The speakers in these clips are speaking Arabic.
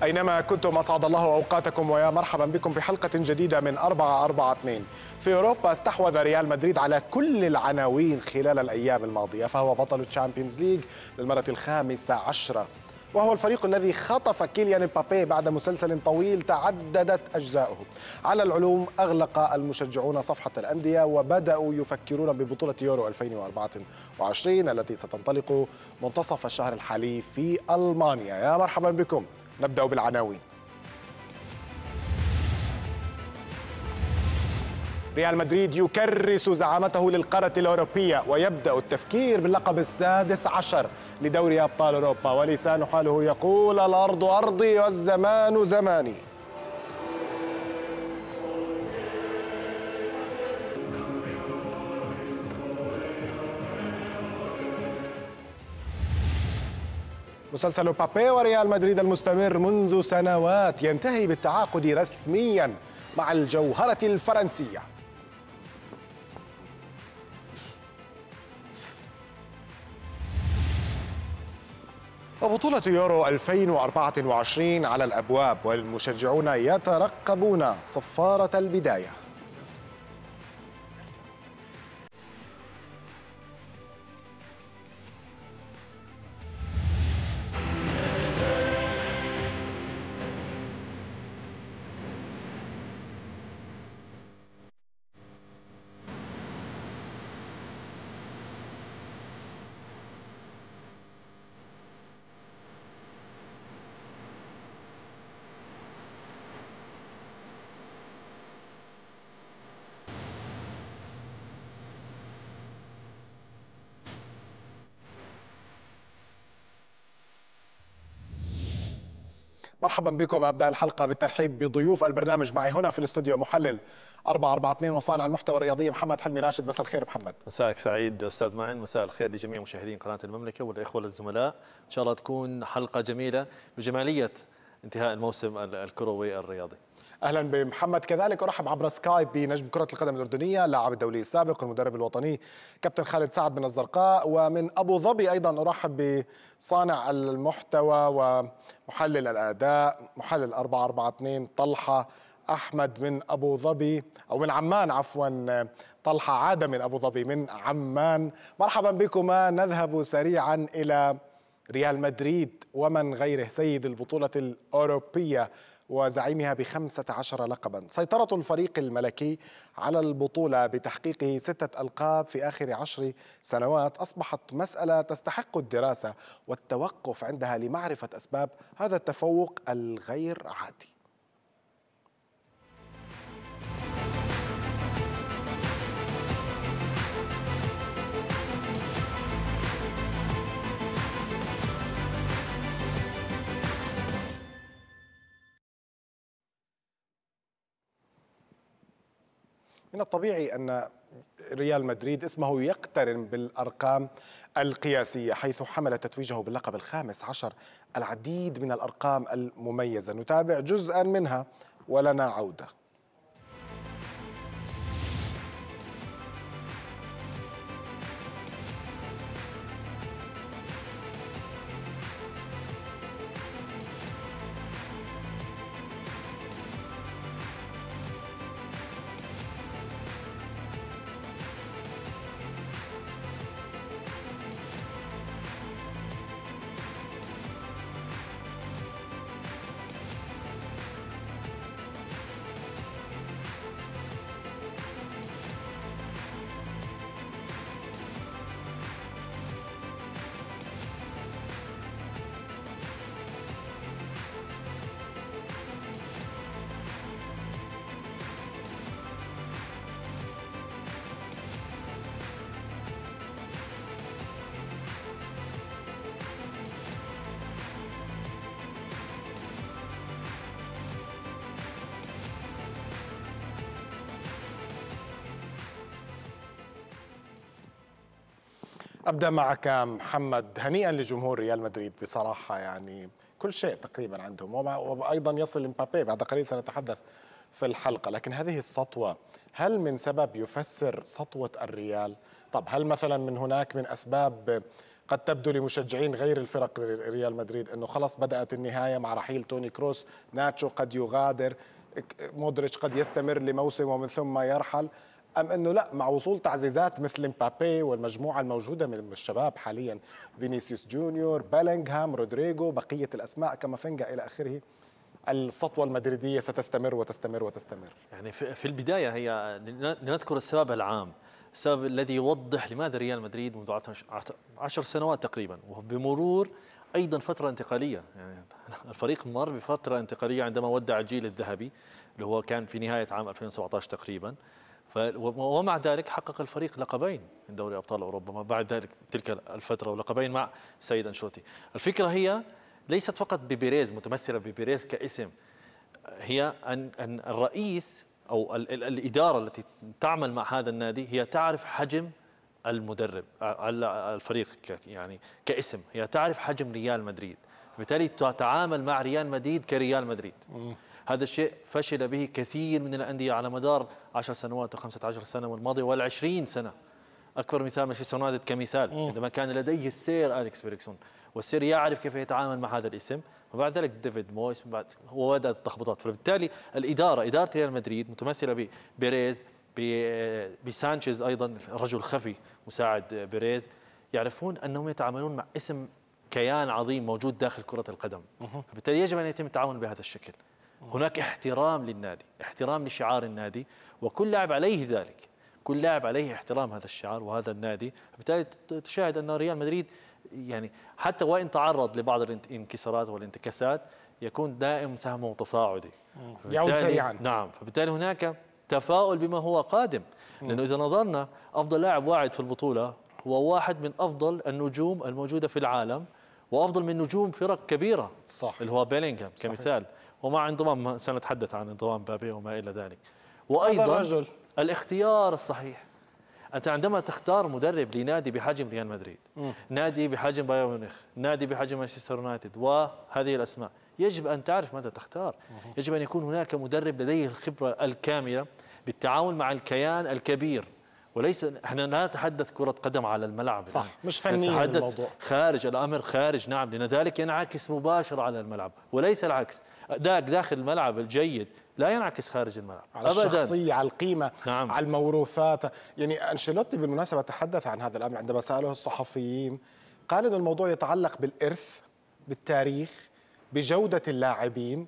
أينما كنتم أسعد الله أوقاتكم ويا مرحبا بكم بحلقة جديدة من 442. في أوروبا استحوذ ريال مدريد على كل العناوين خلال الأيام الماضية، فهو بطل الشامبيونز ليج للمرة الخامسة عشرة، وهو الفريق الذي خطف كيليان مبابي بعد مسلسل طويل تعددت أجزاؤه. على العلوم أغلق المشجعون صفحة الأندية وبدأوا يفكرون ببطولة يورو 2024 التي ستنطلق منتصف الشهر الحالي في ألمانيا. يا مرحبا بكم. نبدأ بالعناوين. ريال مدريد يكرس زعامته للقارة الأوروبية ويبدأ التفكير باللقب السادس عشر لدوري أبطال أوروبا، ولسان حاله يقول الأرض أرضي والزمان زماني. مسلسل مبابي وريال مدريد المستمر منذ سنوات ينتهي بالتعاقد رسميا مع الجوهرة الفرنسية. وبطولة يورو 2024 على الأبواب والمشجعون يترقبون صفارة البداية. مرحبا بكم. أبدأ الحلقة بالترحيب بضيوف البرنامج. معي هنا في الاستوديو محلل 442 وصانع المحتوى الرياضي محمد حلمي راشد. مساء الخير محمد. مساءك سعيد أستاذ معن، مساء الخير لجميع مشاهدين قناة المملكة والإخوة الزملاء. إن شاء الله تكون حلقة جميلة بجمالية انتهاء الموسم الكروي الرياضي. اهلا بمحمد. كذلك ارحب عبر سكايب بنجم كرة القدم الأردنية، اللاعب الدولي السابق والمدرب الوطني كابتن خالد سعد من الزرقاء، ومن أبو ظبي أيضا أرحب بصانع المحتوى ومحلل الأداء محلل 442 طلحة أحمد من أبو ظبي أو من عمان، عفوا طلحة عاد من أبو ظبي من عمان. مرحبا بكما. نذهب سريعا إلى ريال مدريد ومن غيره، سيد البطولة الأوروبية وزعيمها ب15 لقبا. سيطرة الفريق الملكي على البطولة بتحقيق 6 ألقاب في آخر 10 سنوات أصبحت مسألة تستحق الدراسة والتوقف عندها لمعرفة أسباب هذا التفوق الغير عادي. من الطبيعي أن ريال مدريد اسمه يقترن بالأرقام القياسية، حيث حمل تتويجه باللقب الخامس عشر العديد من الأرقام المميزة. نتابع جزءا منها ولنا عودة. أبدأ معك محمد. هنيئا لجمهور ريال مدريد بصراحة، يعني كل شيء تقريبا عندهم، وأيضا يصل مبابي بعد قليل سنتحدث في الحلقة. لكن هذه السطوة هل من سبب يفسر سطوة الريال؟ طب هل مثلا من هناك من أسباب قد تبدو لمشجعين غير الفرق ريال مدريد أنه خلص بدأت النهاية مع رحيل توني كروس، ناتشو قد يغادر، مودريتش قد يستمر لموسم ومن ثم يرحل، أم أنه لا، مع وصول تعزيزات مثل مبابي والمجموعة الموجودة من الشباب حاليا، فينيسيوس جونيور، بيلينغهام، رودريغو، بقية الأسماء كامافينجا إلى آخره، السطوة المدريدية ستستمر وتستمر وتستمر؟ يعني في البداية هي لنذكر السبب العام، السبب الذي يوضح لماذا ريال مدريد منذ 10 سنوات تقريبا، وبمرور أيضا فترة انتقالية، يعني الفريق مر بفترة انتقالية عندما ودع الجيل الذهبي اللي هو كان في نهاية عام 2017 تقريبا. ومع ذلك حقق الفريق لقبين من دوري أبطال أوروبا ما بعد ذلك تلك الفترة، ولقبين مع سيد أنشيلوتي. الفكرة هي ليست فقط ببيريز، متمثلة ببيريز كاسم، هي أن الرئيس أو الإدارة التي تعمل مع هذا النادي هي تعرف حجم المدرب الفريق، يعني كاسم هي تعرف حجم ريال مدريد، بالتالي تتعامل مع ريال مدريد كريال مدريد. هذا الشيء فشل به كثير من الأندية على مدار 10 سنوات و15 سنة الماضية وال20 سنة. أكبر مثال مانشستر يونايتد كمثال، عندما كان لديه السير أليكس فيرغسون، والسير يعرف كيف يتعامل مع هذا الاسم، وبعد ذلك ديفيد مويس، بعد هو بدأت التخبطات. فبالتالي إدارة ريال مدريد متمثلة ببيريز، بسانشيز أيضا الرجل الخفي مساعد بيريز، يعرفون أنهم يتعاملون مع اسم كيان عظيم موجود داخل كرة القدم، فبالتالي يجب أن يتم التعامل بهذا الشكل. هناك احترام للنادي، احترام لشعار النادي، وكل لاعب عليه ذلك، كل لاعب عليه احترام هذا الشعار وهذا النادي. بالتالي تشاهد أن ريال مدريد يعني حتى وإن تعرض لبعض الانكسارات والانتكاسات يكون دائم سهمه تصاعدي، يعود سريعا. نعم، فبالتالي هناك تفاؤل بما هو قادم، لأنه إذا نظرنا أفضل لاعب واعد في البطولة هو واحد من أفضل النجوم الموجودة في العالم، وأفضل من نجوم فرق كبيرة، صح، اللي هو بيلينغهام كمثال، ومع انضمام سنتحدث عن انضمام بابي وما إلى ذلك. وأيضا هذا الرجل الاختيار الصحيح. أنت عندما تختار مدرب لنادي بحجم ريال مدريد، نادي بحجم بايرن ميونخ، نادي بحجم مانشستر يونايتد وهذه الأسماء، يجب أن تعرف ماذا تختار. يجب أن يكون هناك مدرب لديه الخبرة الكاملة بالتعامل مع الكيان الكبير، وليس احنا لا نتحدث كرة قدم على الملعب، صح، مش فنيا نتحدث الموضوع، خارج الأمر، خارج، نعم، لأن ذلك ينعكس مباشرة على الملعب وليس العكس. أداءك داخل الملعب الجيد لا ينعكس خارج الملعب على أبدا، الشخصية، على القيمة، نعم. على الموروثات. يعني أنشيلوتي بالمناسبة تحدث عن هذا الأمر عندما سأله الصحفيين، قال أن الموضوع يتعلق بالإرث، بالتاريخ، بجودة اللاعبين،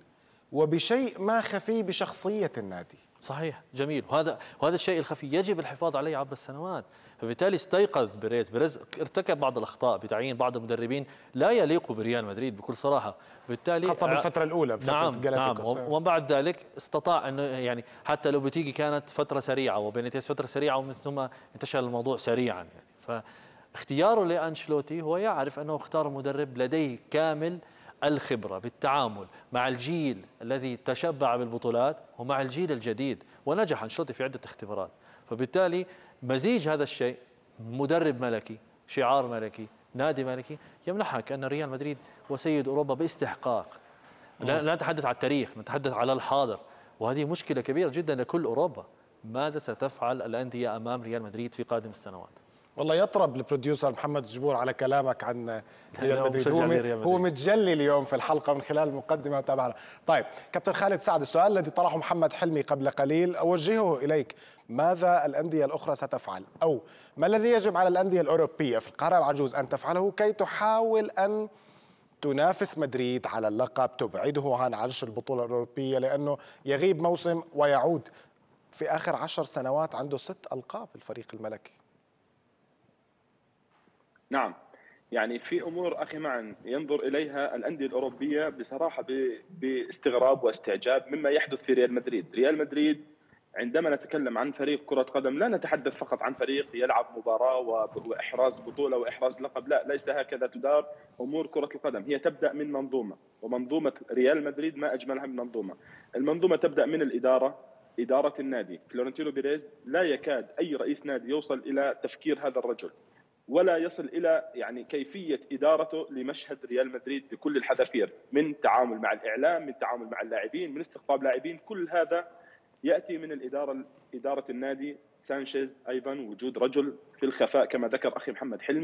وبشيء ما خفي بشخصية النادي. صحيح، جميل، وهذا الشيء الخفي يجب الحفاظ عليه عبر السنوات. فبالتالي استيقظ بيريز ارتكب بعض الأخطاء بتعيين بعض المدربين لا يليقوا بريال مدريد بكل صراحة، بالتالي خاصة بالفترة الأولى، بفترة نعم جالاكتيكوس. ومن بعد ذلك استطاع أنه يعني حتى لو بتيجي كانت فترة سريعة وبينيتيز فترة سريعة ومن ثم انتشر الموضوع سريعا، يعني فاختياره لأنشلوتي هو يعرف أنه اختار مدرب لديه كامل الخبرة بالتعامل مع الجيل الذي تشبع بالبطولات ومع الجيل الجديد، ونجح أنشيلوتي في عدة اختبارات. فبالتالي مزيج هذا الشيء، مدرب ملكي، شعار ملكي، نادي ملكي، يمنحك أن ريال مدريد هو سيد أوروبا باستحقاق. لا نتحدث على التاريخ، نتحدث على الحاضر، وهذه مشكلة كبيرة جدا لكل أوروبا. ماذا ستفعل الأندية أمام ريال مدريد في قادم السنوات؟ والله يطرب البروديوسر محمد جبور على كلامك عن ريال مدريد، هو متجلي اليوم في الحلقة من خلال المقدمة وتابعنا. طيب كابتن خالد سعد، السؤال الذي طرحه محمد حلمي قبل قليل أوجهه إليك، ماذا الأندية الأخرى ستفعل، أو ما الذي يجب على الأندية الأوروبية في القارة العجوز أن تفعله كي تحاول أن تنافس مدريد على اللقب، تبعده عن عرش البطولة الأوروبية، لأنه يغيب موسم ويعود في آخر 10 سنوات عنده 6 ألقاب الفريق الملكي؟ نعم، يعني في امور اخي معا ينظر اليها الانديه الاوروبيه بصراحه باستغراب واستعجاب مما يحدث في ريال مدريد. ريال مدريد عندما نتكلم عن فريق كره قدم لا نتحدث فقط عن فريق يلعب مباراه واحراز بطوله واحراز لقب، لا، ليس هكذا تدار امور كره القدم. هي تبدا من منظومه، ومنظومه ريال مدريد ما اجملها من منظومه. المنظومه تبدا من اداره النادي. فلورنتينو بيريز لا يكاد اي رئيس نادي يوصل الى تفكير هذا الرجل، ولا يصل الى يعني كيفيه ادارته لمشهد ريال مدريد بكل الحذافير، من تعامل مع الاعلام، من تعامل مع اللاعبين، من استقطاب لاعبين، كل هذا ياتي من اداره النادي. سانشيز ايضا وجود رجل في الخفاء كما ذكر اخي محمد حلمي،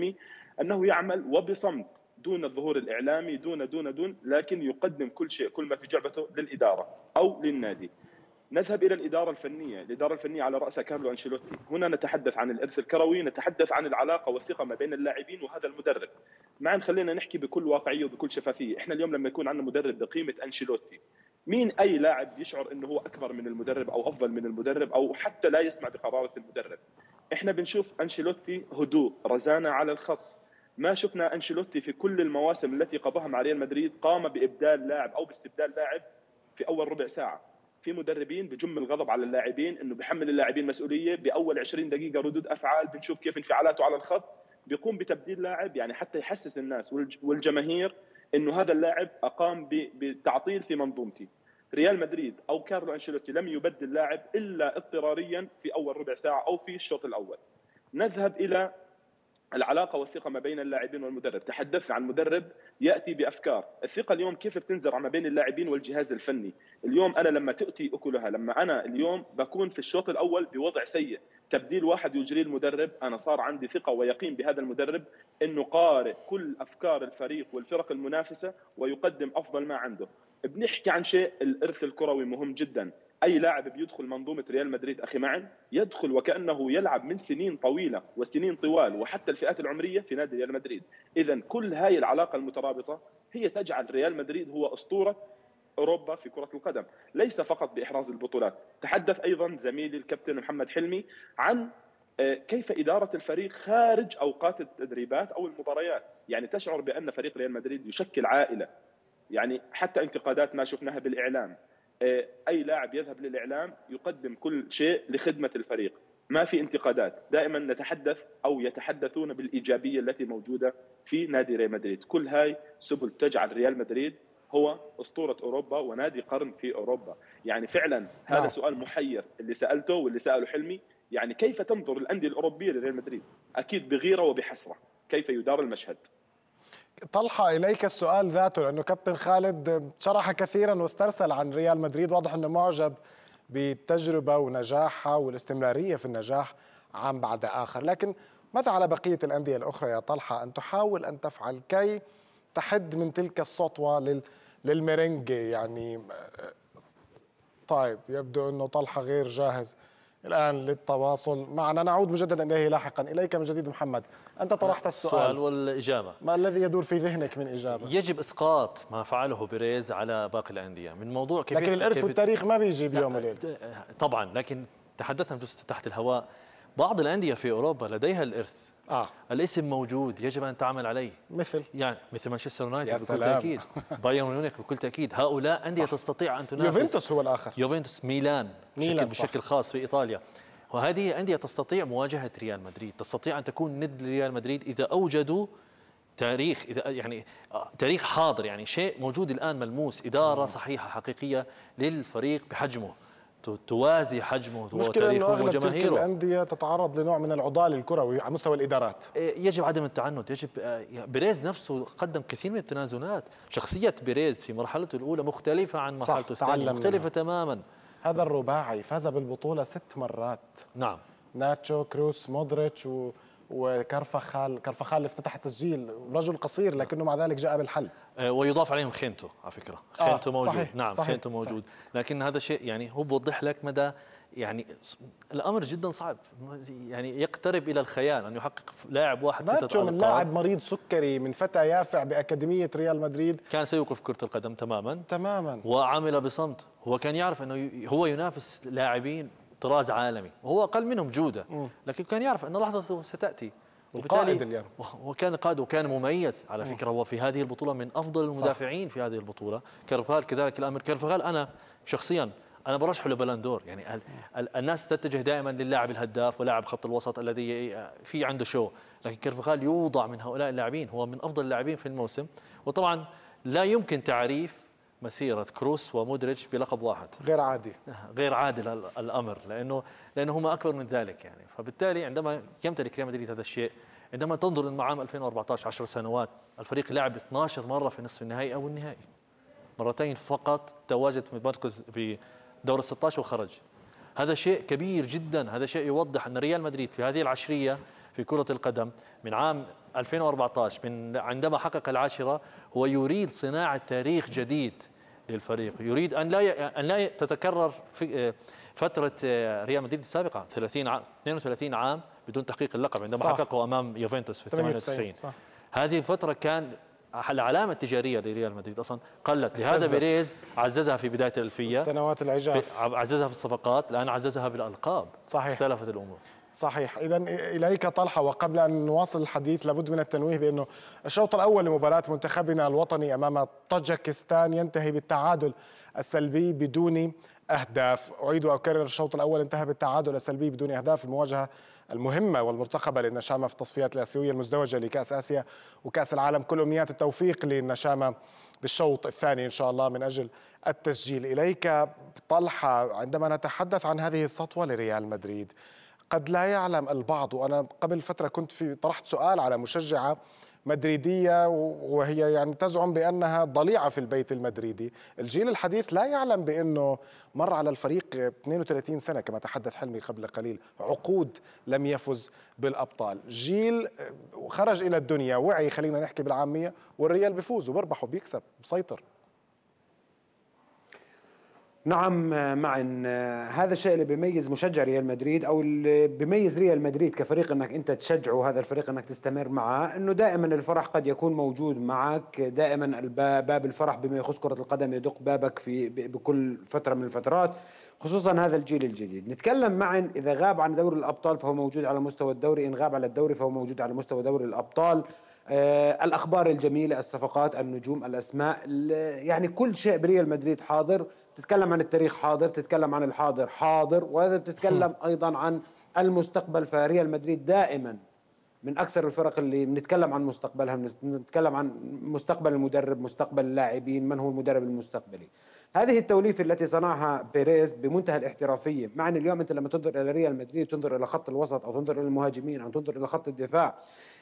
انه يعمل وبصمت دون الظهور الاعلامي، دون، لكن يقدم كل شيء، كل ما في جعبته للاداره او للنادي. نذهب الى الاداره الفنيه، الاداره الفنيه على راسها كارلو انشيلوتي. هنا نتحدث عن الارث الكروي، نتحدث عن العلاقه والثقه ما بين اللاعبين وهذا المدرب. معا خلينا نحكي بكل واقعيه وبكل شفافيه، احنا اليوم لما يكون عندنا مدرب بقيمه انشيلوتي، مين اي لاعب يشعر انه هو اكبر من المدرب او افضل من المدرب او حتى لا يسمع بقرارة المدرب؟ احنا بنشوف انشيلوتي هدوء، رزانه على الخط. ما شفنا انشيلوتي في كل المواسم التي قضاها مع ريال مدريد قام بابدال لاعب او باستبدال لاعب في اول ربع ساعه. في مدربين بجم الغضب على اللاعبين، انه بيحمل اللاعبين مسؤوليه، باول 20 دقيقه ردود افعال بنشوف كيف انفعالاته على الخط، بيقوم بتبديل لاعب يعني حتى يحسس الناس والجماهير انه هذا اللاعب اقام بتعطيل في منظومتي. ريال مدريد او كارلو انشيلوتي لم يبدل لاعب الا اضطراريا في اول ربع ساعه او في الشوط الاول. نذهب الى العلاقه والثقه ما بين اللاعبين والمدرب. تحدثنا عن مدرب ياتي بافكار. الثقه اليوم كيف بتنزرع ما بين اللاعبين والجهاز الفني؟ اليوم انا لما تاتي اكلها، لما انا اليوم بكون في الشوط الاول بوضع سيء، تبديل واحد يجريه المدرب، انا صار عندي ثقه ويقين بهذا المدرب انه قارئ كل افكار الفريق والفرق المنافسه ويقدم افضل ما عنده. بنحكي عن شيء، الارث الكروي مهم جدا. اي لاعب بيدخل منظومه ريال مدريد اخي معن يدخل وكانه يلعب من سنين طويله وسنين طوال، وحتى الفئات العمريه في نادي ريال مدريد. اذا كل هاي العلاقه المترابطه هي تجعل ريال مدريد هو اسطوره اوروبا في كره القدم، ليس فقط باحراز البطولات. تحدث ايضا زميلي الكابتن محمد حلمي عن كيف اداره الفريق خارج اوقات التدريبات او المباريات. يعني تشعر بان فريق ريال مدريد يشكل عائله. يعني حتى انتقادات ما شفناها بالاعلام، اي لاعب يذهب للاعلام يقدم كل شيء لخدمه الفريق، ما في انتقادات، دائما نتحدث او يتحدثون بالايجابيه التي موجوده في نادي ريال مدريد. كل هاي سبل تجعل ريال مدريد هو اسطوره اوروبا ونادي قرن في اوروبا. يعني فعلا هذا سؤال محير اللي سالته واللي ساله حلمي. يعني كيف تنظر الانديه الاوروبيه لريال مدريد؟ اكيد بغيره وبحسره. كيف يدار المشهد؟ طلحة إليك السؤال ذاته، لأنه كابتن خالد شرح كثيرا واسترسل عن ريال مدريد، واضح أنه معجب بالتجربة ونجاحها والاستمرارية في النجاح عام بعد آخر. لكن ماذا على بقية الأندية الأخرى يا طلحة أن تحاول أن تفعل كي تحد من تلك السطوة للميرينجي؟ يعني طيب يبدو أنه طلحة غير جاهز الآن للتواصل معنا. نعود مجددا إليه لاحقا. إليك من جديد محمد، أنت طرحت السؤال والإجابة. ما الذي يدور في ذهنك من إجابة؟ يجب إسقاط ما فعله بيريز على باقي الأندية من موضوع كيف، لكن الإرث والتاريخ ما بيجي بيوم وليلة طبعا. لكن تحدثنا بجزء تحت الهواء، بعض الأندية في أوروبا لديها الإرث. الاسم موجود، يجب أن تعمل عليه. مثل مانشستر يونايتد بكل تأكيد، بايرن ميونخ بكل تأكيد. هؤلاء أندية تستطيع أن تنافس. يوفنتوس هو الآخر، يوفنتوس، ميلان بشكل خاص في إيطاليا. وهذه أندية تستطيع مواجهة ريال مدريد، تستطيع أن تكون ند لريال مدريد إذا أوجدوا تاريخ، إذا يعني تاريخ حاضر، يعني شيء موجود الآن ملموس، إدارة صحيحة حقيقية للفريق بحجمه توازي حجمه وتاريخه وجماهيره. تلك الأندية تتعرض لنوع من العضال الكروي على مستوى الإدارات. يجب عدم التعنت. يجب بيريز نفسه قدم كثير من التنازلات. شخصية بيريز في مرحلته الأولى مختلفة عن مرحلته الثانية، مختلفة تماما. هذا الرباعي فاز بالبطولة 6 مرات. نعم، ناتشو، كروس، مودريتش وكارفاخال اللي افتتح التسجيل، رجل قصير لكنه مع ذلك جاء بالحل. ويضاف عليهم خينتو على فكرة. خينتو موجود. صحيح. نعم، صحيح. خينتو موجود. لكن هذا شيء يعني هو بوضح لك مدى، يعني الأمر جدا صعب، يعني يقترب إلى الخيال أن يحقق لاعب واحد 6 ألقاب. من لاعب مريض سكري، من فتى يافع بأكاديمية ريال مدريد، كان سيوقف كرة القدم تماما وعمل بصمت. هو كان يعرف أنه هو ينافس لاعبين طراز عالمي وهو أقل منهم جودة، لكن كان يعرف أن لحظته ستأتي. القائد اليوم، وكان قائد وكان مميز على فكرة. هو في هذه البطولة من أفضل المدافعين في هذه البطولة. كارفاخال كذلك الأمر. كارفاخال أنا شخصيا أنا برشحه لبلندور. يعني الناس تتجه دائما للاعب الهداف ولاعب خط الوسط الذي في عنده شو، لكن كارفاخال يوضع من هؤلاء اللاعبين، هو من أفضل اللاعبين في الموسم. وطبعا لا يمكن تعريف مسيرة كروس ومودريتش بلقب واحد. غير عادي الأمر، لأنه هم أكبر من ذلك. يعني فبالتالي عندما يمتلك ريال مدريد هذا الشيء، عندما تنظر إنه عام 2014 10 سنوات الفريق لعب 12 مرة في نصف النهائي أو النهائي، مرتين فقط تواجد في مركز بدور ال16 وخرج. هذا شيء كبير جدا. هذا شيء يوضح أن ريال مدريد في هذه العشرية في كرة القدم من عام 2014 عندما حقق العاشرة، هو يريد صناعة تاريخ جديد للفريق، يريد أن لا تتكرر في فترة ريال مدريد السابقة 32 عام بدون تحقيق اللقب عندما حققه أمام يوفنتوس في 98. هذه الفترة كان العلامة التجارية لريال مدريد أصلا قلت، لهذا بيريز عززها في بداية الألفية، سنوات العجاف عززها في الصفقات، الآن عززها بالألقاب. صحيح، اختلفت الأمور. صحيح. إذا إليك طلحة، وقبل أن نواصل الحديث لابد من التنويه بأنه الشوط الأول لمباراة منتخبنا الوطني أمام طاجكستان ينتهي بالتعادل السلبي بدون أهداف. أعيد وأكرر، الشوط الأول انتهى بالتعادل السلبي بدون أهداف، المواجهة المهمة والمرتقبة للنشامة في التصفيات الآسيوية المزدوجة لكأس آسيا وكأس العالم. كل أمنيات التوفيق للنشامة بالشوط الثاني إن شاء الله من أجل التسجيل. إليك طلحة، عندما نتحدث عن هذه السطوة لريال مدريد، قد لا يعلم البعض، وأنا قبل فترة كنت طرحت سؤال على مشجعة مدريدية وهي يعني تزعم بأنها ضليعة في البيت المدريدي، الجيل الحديث لا يعلم بأنه مر على الفريق 32 سنة كما تحدث حلمي قبل قليل، عقود لم يفز بالأبطال، جيل خرج إلى الدنيا وعي، خلينا نحكي بالعامية، والريال بيفوز وبربح وبيكسب بسيطر. نعم معا، هذا الشيء اللي بيميز مشجع ريال مدريد او اللي بيميز ريال مدريد كفريق، انك انت تشجعه، هذا الفريق انك تستمر معه، انه دائما الفرح قد يكون موجود معك، دائما باب الفرح بما يخص كرة القدم يدق بابك في بكل فترة من الفترات، خصوصا هذا الجيل الجديد. نتكلم معا، اذا غاب عن دوري الابطال فهو موجود على مستوى الدوري، ان غاب على الدوري فهو موجود على مستوى دوري الابطال. الاخبار الجميلة، الصفقات، النجوم، الاسماء، يعني كل شيء بريال مدريد حاضر. تتكلم عن التاريخ حاضر، تتكلم عن الحاضر حاضر، وهذا بتتكلم ايضا عن المستقبل. فريال مدريد دائما من اكثر الفرق اللي بنتكلم عن مستقبلها، بنتكلم عن مستقبل المدرب، مستقبل اللاعبين، من هو المدرب المستقبلي. هذه التوليفه التي صنعها بيريز بمنتهى الاحترافيه. معنى اليوم انت لما تنظر الى ريال مدريد، تنظر الى خط الوسط او تنظر الى المهاجمين او تنظر الى خط الدفاع،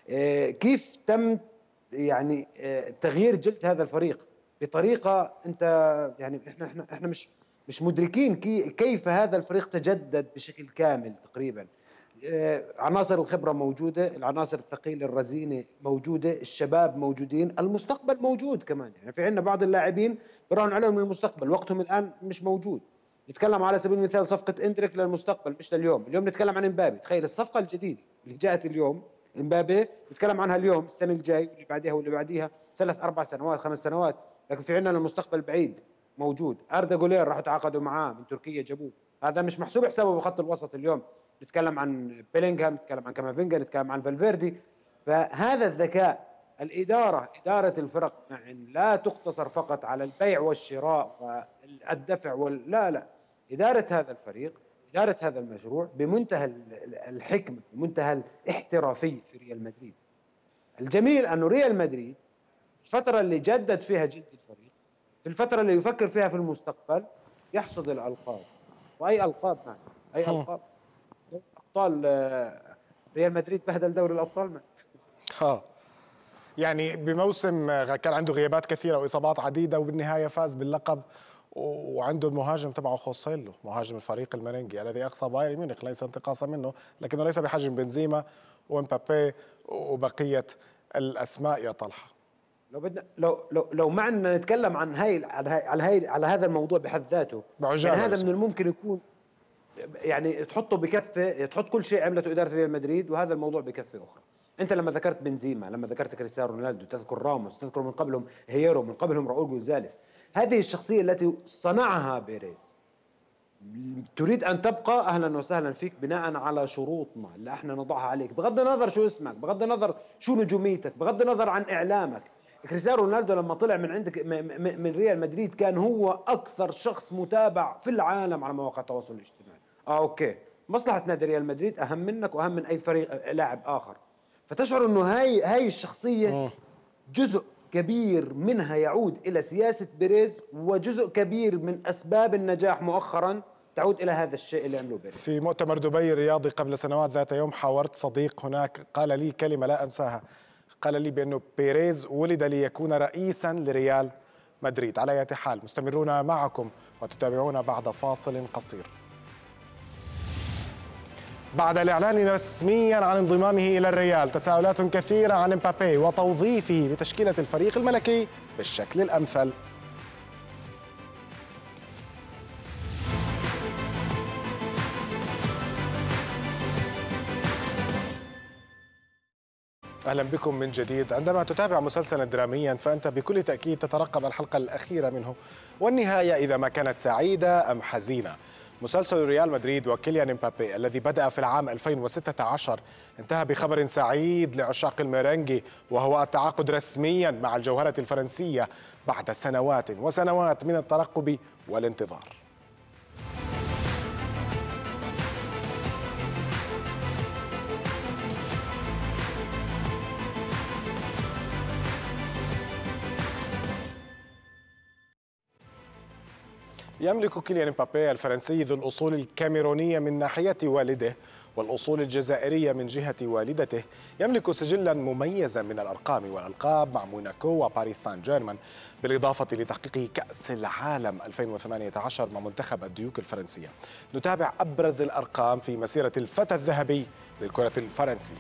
كيف تم يعني تغيير جلد هذا الفريق بطريقه انت يعني احنا مش مدركين كيف هذا الفريق تجدد بشكل كامل تقريبا. عناصر الخبره موجوده، العناصر الثقيله الرزينه موجوده، الشباب موجودين، المستقبل موجود كمان. يعني في عندنا بعض اللاعبين براهن عليهم من المستقبل، وقتهم الان مش موجود. نتكلم على سبيل المثال صفقه اندريك للمستقبل مش لليوم. اليوم نتكلم عن امبابي، تخيل الصفقه الجديده اللي جاءت اليوم، امبابي نتكلم عنها اليوم، السنه الجاي واللي بعدها واللي بعديها 3 4 سنوات 5 سنوات، لكن في عندنا المستقبل بعيد موجود. أردا جولير راحوا تعاقدوا معاه من تركيا جابوه، هذا مش محسوب حسابه بخط الوسط. اليوم نتكلم عن بيلينغهام، نتكلم عن كامافينجا، نتكلم عن فالفيردي. فهذا الذكاء، إدارة الفرق لا تقتصر فقط على البيع والشراء والدفع لا، إدارة هذا الفريق، إدارة هذا المشروع بمنتهى الحكمة، بمنتهى الاحترافية في ريال مدريد. الجميل أنه ريال مدريد الفترة اللي جدد فيها جلد الفريق، في الفترة اللي يفكر فيها في المستقبل، يحصد الألقاب. وأي ألقاب معنا؟ أي ألقاب؟ دوري الأبطال، ريال مدريد بهدل دوري الأبطال معنا. يعني بموسم كان عنده غيابات كثيرة وإصابات عديدة، وبالنهاية فاز باللقب، وعنده المهاجم تبعه خوسيلو، مهاجم الفريق المرنجي الذي أقصى بايرن ميونخ، ليس انتقاصا منه، لكنه ليس بحجم بنزيما ومبابي وبقية الأسماء. يا طلحة، لو معنا نتكلم عن على هذا الموضوع بحد ذاته، يعني هذا من الممكن يكون يعني تحطه بكفه، تحط كل شيء عملته إدارة ريال مدريد وهذا الموضوع بكفه أخرى. أنت لما ذكرت بنزيما، لما ذكرت كريستيانو رونالدو، تذكر راموس، تذكر من قبلهم هيرو، من قبلهم راؤول جونزاليس. هذه الشخصية التي صنعها بيريز تريد أن تبقى، أهلا وسهلا فيك، بناء على شروطنا اللي احنا نضعها عليك، بغض النظر شو اسمك، بغض النظر شو نجوميتك، بغض النظر عن إعلامك. كريستيانو رونالدو لما طلع من عندك من ريال مدريد كان هو أكثر شخص متابع في العالم على مواقع التواصل الاجتماعي. أوكي، مصلحة نادي ريال مدريد أهم منك وأهم من أي فريق لاعب آخر. فتشعر إنه هاي الشخصية جزء كبير منها يعود إلى سياسة بيريز، وجزء كبير من أسباب النجاح مؤخرا تعود إلى هذا الشيء اللي عمله بيريز. في مؤتمر دبي الرياضي قبل سنوات ذات يوم حاورت صديق هناك قال لي كلمة لا أنساها، قال لي بأنه بيريز ولد ليكون رئيسا لريال مدريد. على أي حال مستمرون معكم وتتابعون بعد فاصل قصير. بعد الإعلان رسميا عن انضمامه إلى الريال، تساؤلات كثيرة عن مبابي وتوظيفه بتشكيلة الفريق الملكي بالشكل الأمثل. أهلا بكم من جديد. عندما تتابع مسلسلا دراميا فأنت بكل تأكيد تترقب الحلقة الأخيرة منه والنهاية إذا ما كانت سعيدة أم حزينة. مسلسل ريال مدريد وكيليان مبابي الذي بدأ في العام 2016 انتهى بخبر سعيد لعشاق الميرينجي، وهو التعاقد رسميا مع الجوهرة الفرنسية بعد سنوات وسنوات من الترقب والانتظار. يملك كيليان مبابي الفرنسي ذو الأصول الكاميرونية من ناحية والده والأصول الجزائرية من جهة والدته، يملك سجلا مميزا من الأرقام والألقاب مع موناكو وباريس سان جيرمان، بالإضافة لتحقيق كأس العالم 2018 مع منتخب الديوك الفرنسية. نتابع أبرز الأرقام في مسيرة الفتى الذهبي للكرة الفرنسية.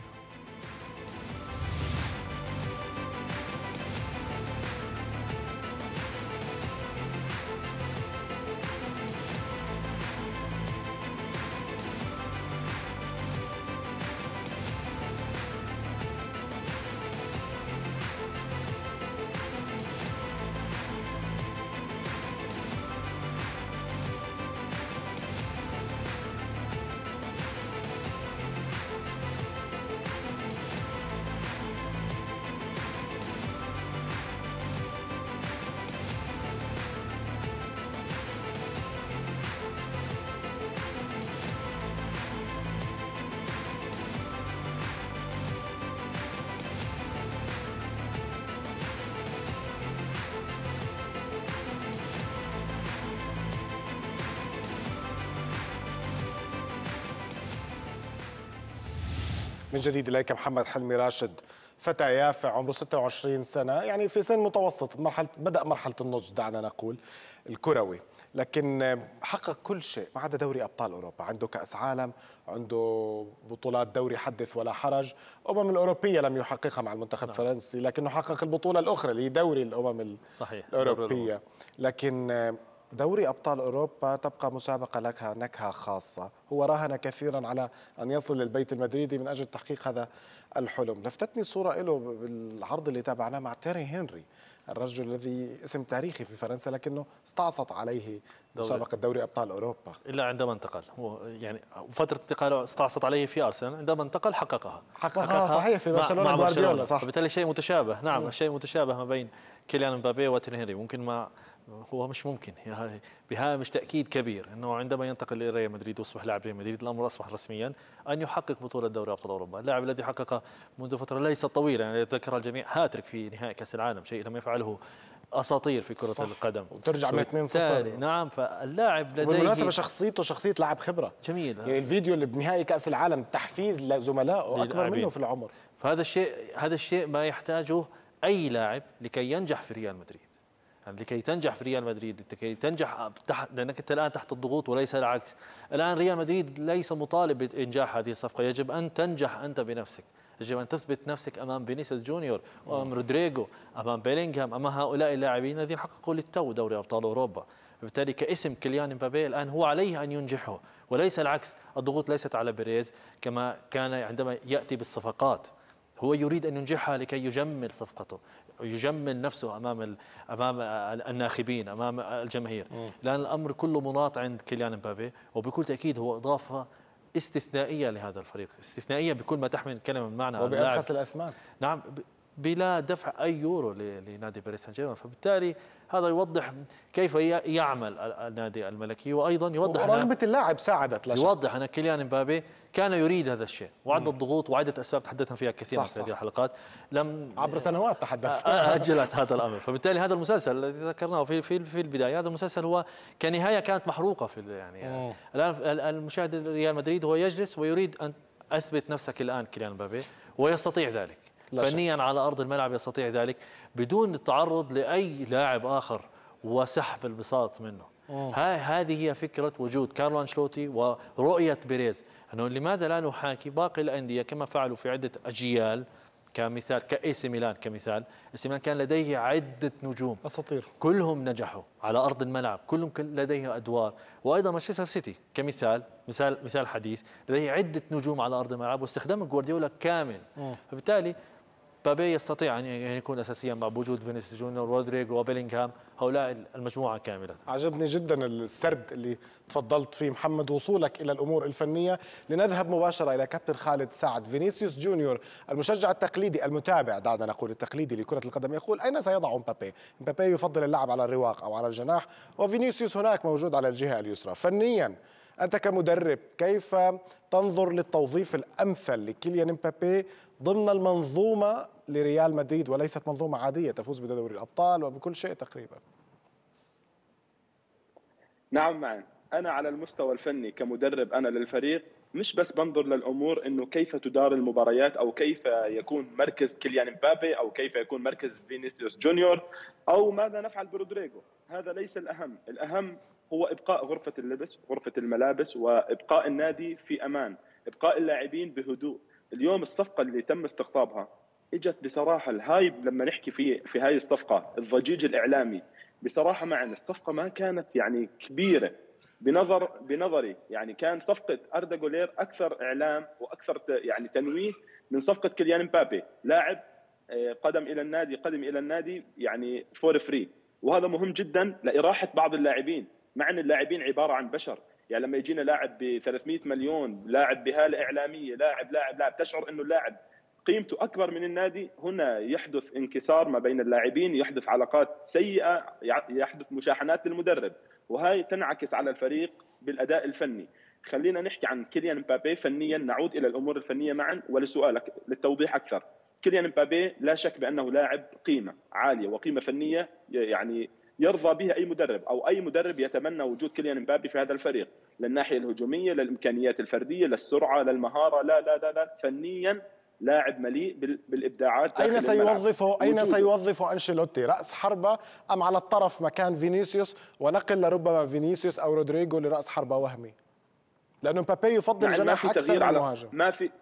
من جديد إليك محمد حلمي راشد، فتى يافع عمره 26 سنة، يعني في سن متوسط، بدأ مرحلة النضج دعنا نقول الكروي، لكن حقق كل شيء ما عدا دوري أبطال أوروبا. عنده كأس عالم، عنده بطولات دوري حدث ولا حرج، الأوروبية لم يحققها مع المنتخب الفرنسي، لكنه حقق البطولة الأخرى اللي هي دوري الأمم صحيح الأوروبية. لكن دوري أبطال أوروبا تبقى مسابقة لها نكهة خاصة. هو راهن كثيرا على أن يصل للبيت المدريدي من أجل تحقيق هذا الحلم. لفتتني صورة له بالعرض اللي تابعناه مع تيري هنري، الرجل الذي اسم تاريخي في فرنسا لكنه استعصت عليه مسابقة دوري أبطال أوروبا إلا عندما انتقل. هو يعني فترة انتقاله استعصت عليه في أرسنال، عندما انتقل حققها صحيح في برشلونة جوارديولا، صح. فبالتالي شيء متشابه. نعم الشيء متشابه ما بين كيليان مبابي وتيري هنري. ممكن ما هو مش ممكن بهامش تأكيد كبير أنه عندما ينتقل إلى ريال مدريد ويصبح لاعب ريال مدريد الأمر أصبح رسميا أن يحقق بطولة دوري أبطال أوروبا. اللاعب الذي حقق منذ فترة ليست طويلة، يعني يتذكر الجميع هاتريك في نهائي كأس العالم، شيء لم يفعله أساطير في كرة صح. القدم، وترجع من 2-0. نعم، فاللاعب لديه بالمناسبة شخصيته شخصية لاعب خبرة. جميل. يعني الفيديو اللي بنهائي كأس العالم تحفيز لزملائه أكبر منه في العمر. فهذا الشيء ما يحتاجه أي لاعب لكي ينجح في ريال مدريد. يعني لكي تنجح في ريال مدريد، لكي تنجح لأنك أنت الآن تحت الضغوط وليس العكس. الآن ريال مدريد ليس مطالب بإنجاح هذه الصفقة، يجب أن تنجح أنت بنفسك، يجب أن تثبت نفسك أمام فينيسيوس جونيور وأمام رودريغو، أمام بيلينغهام، أمام هؤلاء اللاعبين الذين حققوا للتو دوري أبطال أوروبا. بالتالي كاسم كيليان مبابي الآن هو عليه أن ينجحه وليس العكس. الضغوط ليست على بيريز كما كان عندما يأتي بالصفقات، هو يريد أن ينجحها لكي يجمل صفقته، يجمل نفسه أمام الناخبين، أمام الجماهير. لأن الأمر كله مناط عند كيليان مبابي، وبكل تأكيد هو إضافة استثنائية لهذا الفريق، استثنائية بكل ما تحمل الكلمة من معنى. وبأرخص الأثمان. نعم، بلا دفع أي يورو لنادي باريس سان جيرمان. فبالتالي هذا يوضح كيف يعمل النادي الملكي، وأيضا يوضح رغبة اللاعب ساعدت لا شك. يوضح أن كيليان مبابي كان يريد هذا الشيء، وعدة ضغوط وعدة أسباب تحدثنا فيها كثيرا في هذه الحلقات لم عبر سنوات تحدث أجلت هذا الأمر. فبالتالي هذا المسلسل الذي ذكرناه في البداية، هذا المسلسل هو كنهاية كانت محروقة في يعني الآن المشاهد ريال مدريد هو يجلس ويريد أن أثبت نفسك الآن كيليان مبابي، ويستطيع ذلك فنيا على أرض الملعب، يستطيع ذلك بدون التعرض لأي لاعب آخر وسحب البساط منه. هذه هي فكرة وجود كارلو أنشيلوتي ورؤية بيريز، أنه لماذا لا نحاكي باقي الأندية كما فعلوا في عدة أجيال. كمثال كأي سي ميلان، كمثال سي ميلان كان لديه عدة نجوم أساطير كلهم نجحوا على أرض الملعب، كلهم لديه أدوار. وأيضا مانشستر سيتي كمثال، مثال حديث، لديه عدة نجوم على أرض الملعب واستخدام جوارديولا كامل. فبالتالي بابي يستطيع أن يكون أساسيا مع وجود فينيسيوس جونيور ورودريغو وبيلينغهام، هؤلاء المجموعة كاملة. عجبني جدا السرد اللي تفضلت فيه محمد، وصولك إلى الأمور الفنية. لنذهب مباشرة إلى كابتن خالد سعد. فينيسيوس جونيور المشجع التقليدي المتابع، دعنا نقول التقليدي لكرة القدم، يقول أين سيضع مبابي؟ مبابي يفضل اللعب على الرواق أو على الجناح، وفينيسيوس هناك موجود على الجهة اليسرى. فنيا أنت كمدرب كيف تنظر للتوظيف الأمثل لكيليان مبابي ضمن المنظومة لريال مدريد، وليست منظومة عادية تفوز بدوري الأبطال وبكل شيء تقريبا؟ نعم معا، أنا على المستوى الفني كمدرب أنا للفريق مش بس بنظر للأمور إنه كيف تدار المباريات أو كيف يكون مركز كيليان مبابي أو كيف يكون مركز فينيسيوس جونيور أو ماذا نفعل برودريغو. هذا ليس الأهم. الأهم هو إبقاء غرفة اللبس، غرفة الملابس، وإبقاء النادي في أمان، إبقاء اللاعبين بهدوء. اليوم الصفقة اللي تم استقطابها اجت بصراحة، الهايب لما نحكي في هاي الصفقة، الضجيج الإعلامي بصراحة معنا الصفقة ما كانت يعني كبيرة بنظري. يعني كان صفقة أردا جولير أكثر إعلام وأكثر يعني تنويه من صفقة كيليان مبابي، لاعب قدم إلى النادي يعني فور فري. وهذا مهم جدا لإراحة بعض اللاعبين، مع أن اللاعبين عبارة عن بشر. يعني لما يجينا لاعب ب 300 مليون، لاعب بهالة إعلامية، لاعب تشعر أنه اللاعب قيمته أكبر من النادي، هنا يحدث انكسار ما بين اللاعبين، يحدث علاقات سيئة، يحدث مشاحنات للمدرب، وهي تنعكس على الفريق بالأداء الفني. خلينا نحكي عن كيليان مبابي فنيا، نعود إلى الأمور الفنية معا. ولسؤالك للتوضيح أكثر، كيليان مبابي لا شك بأنه لاعب قيمة عالية وقيمة فنية يعني يرضى بها أي مدرب، أو أي مدرب يتمنى وجود كيليان مبابي في هذا الفريق، للناحية الهجومية، للإمكانيات الفردية، للسرعة، للمهارة. لا لا لا لا، فنيا لاعب مليء بالابداعات. أين سيوظفه أنشيلوتي؟ رأس حربة أم على الطرف مكان فينيسيوس ونقل لربما فينيسيوس أو رودريغو لرأس حربة وهمي؟ لأنه مبابي يفضل جناح أكثر من المهاجم.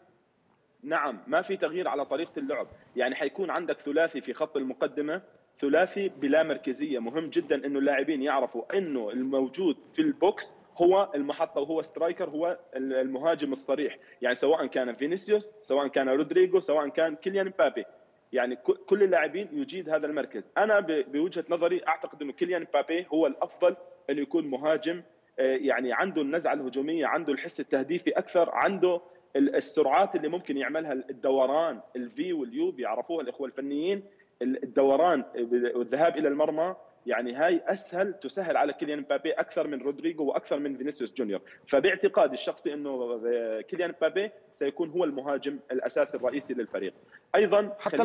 ما في تغيير على طريقة اللعب. يعني حيكون عندك ثلاثي في خط المقدمة، ثلاثي بلا مركزية. مهم جدا انه اللاعبين يعرفوا انه الموجود في البوكس هو المحطة وهو سترايكر، هو المهاجم الصريح. يعني سواء كان فينيسيوس، سواء كان رودريغو، سواء كان كيليان مبابي، يعني كل اللاعبين يجيد هذا المركز. انا بوجهة نظري اعتقد انه كيليان مبابي هو الافضل انه يكون مهاجم، يعني عنده النزعة الهجومية، عنده الحس التهديفي اكثر، عنده السرعات اللي ممكن يعملها، الدوران الفي واليو بيعرفوها الاخوة الفنيين، الدوران والذهاب الى المرمى. يعني هاي اسهل، تسهل على كيليان مبابي اكثر من رودريغو واكثر من فينيسيوس جونيور. فباعتقادي الشخصي انه كيليان مبابي سيكون هو المهاجم الاساسي الرئيسي للفريق. ايضا حتى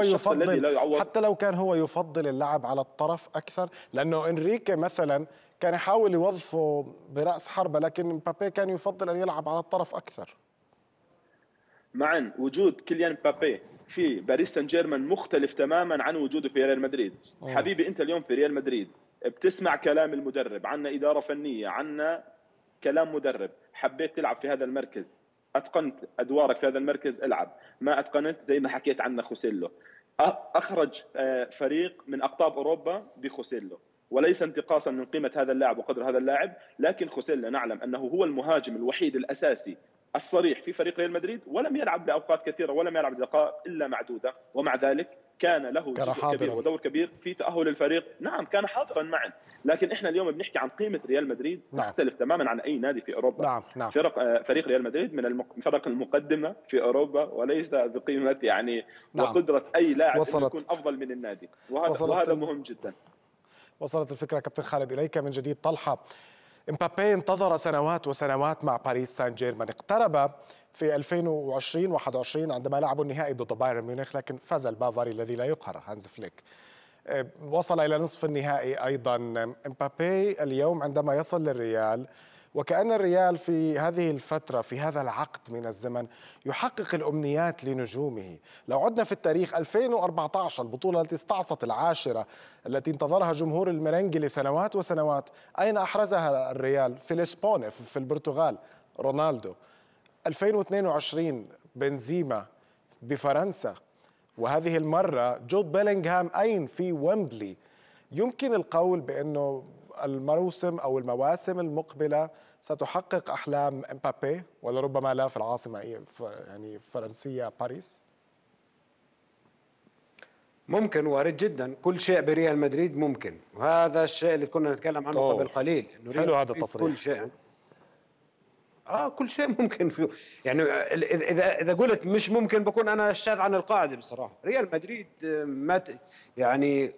لو كان هو يفضل اللعب على الطرف اكثر، لانه انريكي مثلا كان يحاول يوظفه براس حربة، لكن مبابي كان يفضل ان يلعب على الطرف اكثر. معا وجود كيليان مبابي في باريس سان جيرمان مختلف تماما عن وجوده في ريال مدريد. حبيبي انت اليوم في ريال مدريد بتسمع كلام المدرب، عنا اداره فنيه، عنا كلام مدرب. حبيت تلعب في هذا المركز، اتقنت ادوارك في هذا المركز، العب. ما اتقنت زي ما حكيت عنا خوسيلو، اخرج فريق من اقطاب اوروبا بخوسيلو، وليس انتقاصا من قيمه هذا اللاعب وقدر هذا اللاعب، لكن خوسيلو نعلم انه هو المهاجم الوحيد الاساسي الصريح في فريق ريال مدريد، ولم يلعب باوقات كثيره، ولم يلعب دقائق الا معدوده، ومع ذلك كان له جزء كبير ودور كبير في تاهل الفريق. نعم كان حاضرا معا، لكن احنا اليوم بنحكي عن قيمه ريال مدريد تختلف تماما عن اي نادي في اوروبا. فريق ريال مدريد من الفرق المقدمه في اوروبا، وليس بقيمه يعني وقدره اي لاعب انه يكون افضل من النادي، وهذا مهم جدا. وصلت الفكره كابتن خالد اليك من جديد. طلحه، مبابي انتظر سنوات وسنوات مع باريس سان جيرمان، اقترب في 2020-21 عندما لعبوا النهائي ضد بايرن ميونخ، لكن فاز البافاري الذي لا يقهر هانز فليك. وصل إلى نصف النهائي أيضا. مبابي اليوم عندما يصل للريال وكأن الريال في هذه الفترة في هذا العقد من الزمن يحقق الأمنيات لنجومه. لو عدنا في التاريخ 2014 البطولة التي استعصت العاشرة التي انتظرها جمهور الميرينجي لسنوات وسنوات، أين أحرزها الريال؟ في لشبونة في البرتغال رونالدو. 2022 بنزيما بفرنسا، وهذه المرة جود بيلينغهام أين؟ في ويمبلي. يمكن القول بأنه الموسم أو المواسم المقبلة ستحقق أحلام إمبابي، ولربما لا في العاصمة يعني فرنسية باريس؟ ممكن، وارد جدا. كل شيء بريال مدريد ممكن، وهذا الشيء اللي كنا نتكلم عنه قبل قليل، انه حلو هذا التصريح. كل شيء كل شيء ممكن فيه. يعني اذا قلت مش ممكن بكون انا الشاذ عن القاعده بصراحه. ريال مدريد يعني